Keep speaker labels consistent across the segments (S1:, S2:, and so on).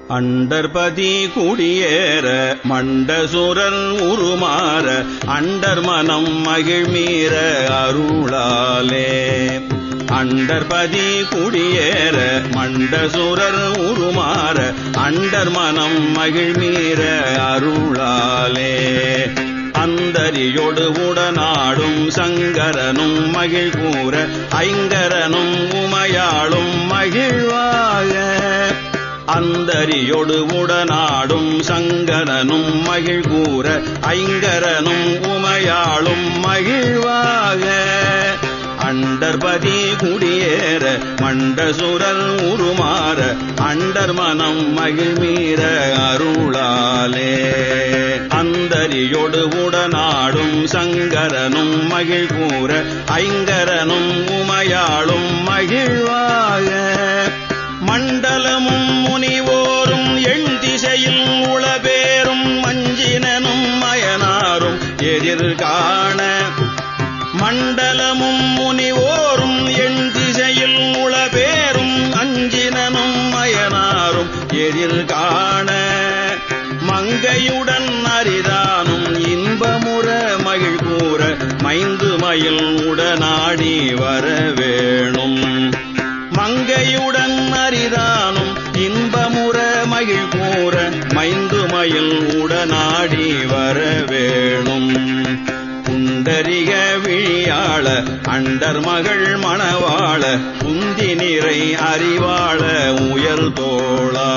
S1: அண்டர்பதி குடியேற மண்டசுரர் உருமாற அண்டர் மனம் மகிழ்மீற அருளாலே. அண்டர்பதி குடியேற மண்டசுரர் உருமாற அண்டர் மனம் மகிழ்மீற அருளாலே. அந்தரியோடு உடனாடும் சங்கரனும் மகிழ் கூற ஐங்கரனும் உமையாளும் மகிழ்வாக. அந்தரியோடு உடனாடும் சங்கரனும் மகிழ் கூற ஐங்கரனும் உமையாளும் மகிழ்வாக. அண்டர்பதி குடியேற மண்டசுரர் உருமாற அண்டர் மனம் மகிழ்மீற அருளாலே. அந்தரியோடு உடனாடும் சங்கரனும் மகிழ் கூற ஐங்கரனும் உமையாளும் மகிழ்வாக. மண்டலமும் முனிவோரும் எண் திசையில் உளபேரும் மஞ்சினனும் மயனாரும் எதிர்காண. மண்டலமும் முனிவோரும் எண் திசையில் உளபேரும் அஞ்சினனும் மயனாரும் எதிர்காண. மங்கையுடன் அரிதானும் இன்பமுற மகிழ் கூற மைந்து மயில் உடனாடி வரவேணும். மங்கையுடன் அரிதானும் இன்பமுற மகிழ் கூற மைந்து மயில் உடனாடி வரவேணும். புண்டரிக விழியாள அண்டர் மகள் மணவாள புந்தி நிறை அறிவாள உயர் தோளா.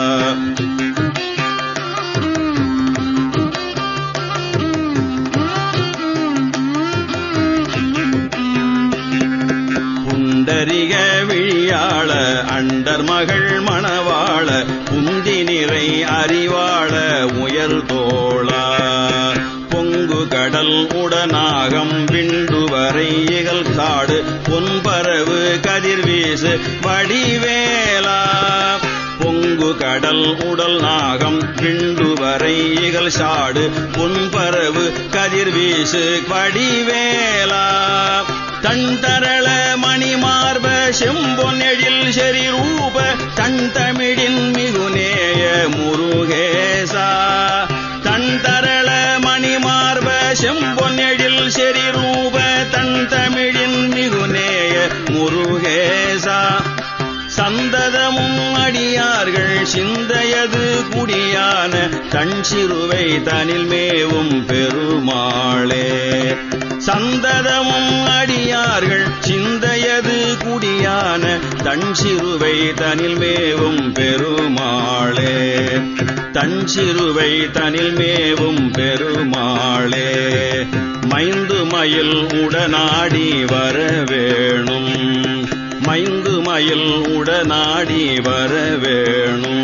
S1: புண்டரிக விழியாள அண்டர் மகள் மணவாள புந்தி நிறை அறிவாள உயர் தோளா. பொங்கு கடல் உடனாகம் விண்டுவரை இகல் காடு பொன்பரவு கதிர்வீசு வடிவேலா. பொங்கு கடல் உடல் நாகம் விண்டுவரை இகல் சாடு பொன்பரவு கதிர்வீசு வடிவேலா. தன் தரள மணிமார்ப செம்பொன்னெழில் செறிரூப தன் தமிழின் மிகுநேய முருகேசா. தன் தரள மணிமார்ப செம்பொன்னெழில் செறிரூப தன் தமிழின் மிகுநேய முருகேசா. சந்ததமும் அடியார்கள் சிந்தையது குடியான தன் சிறுவை தனில் மேவும் பெருமாளே. சந்ததமும் அடியார்கள் சிந்தையது குடியான தன் சிறுவை தனில் மேவும் பெருமாளே. தன் சிறுவை தனில் மேவும் பெருமாளே. மைந்து மயில் உடனாடி வரவேணும். மைந்து மயில் உடனாடி வரவேணும்.